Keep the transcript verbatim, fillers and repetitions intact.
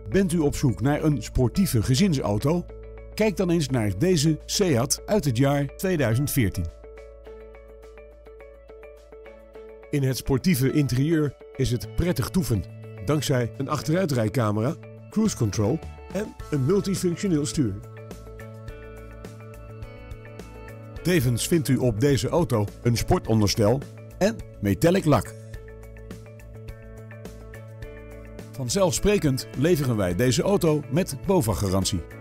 Bent u op zoek naar een sportieve gezinsauto? Kijk dan eens naar deze Seat uit het jaar tweeduizend veertien. In het sportieve interieur is het prettig toeven, dankzij een achteruitrijcamera, cruise control en een multifunctioneel stuur. Tevens vindt u op deze auto een sportonderstel en metallic lak. Vanzelfsprekend leveren wij deze auto met BOVAG-garantie.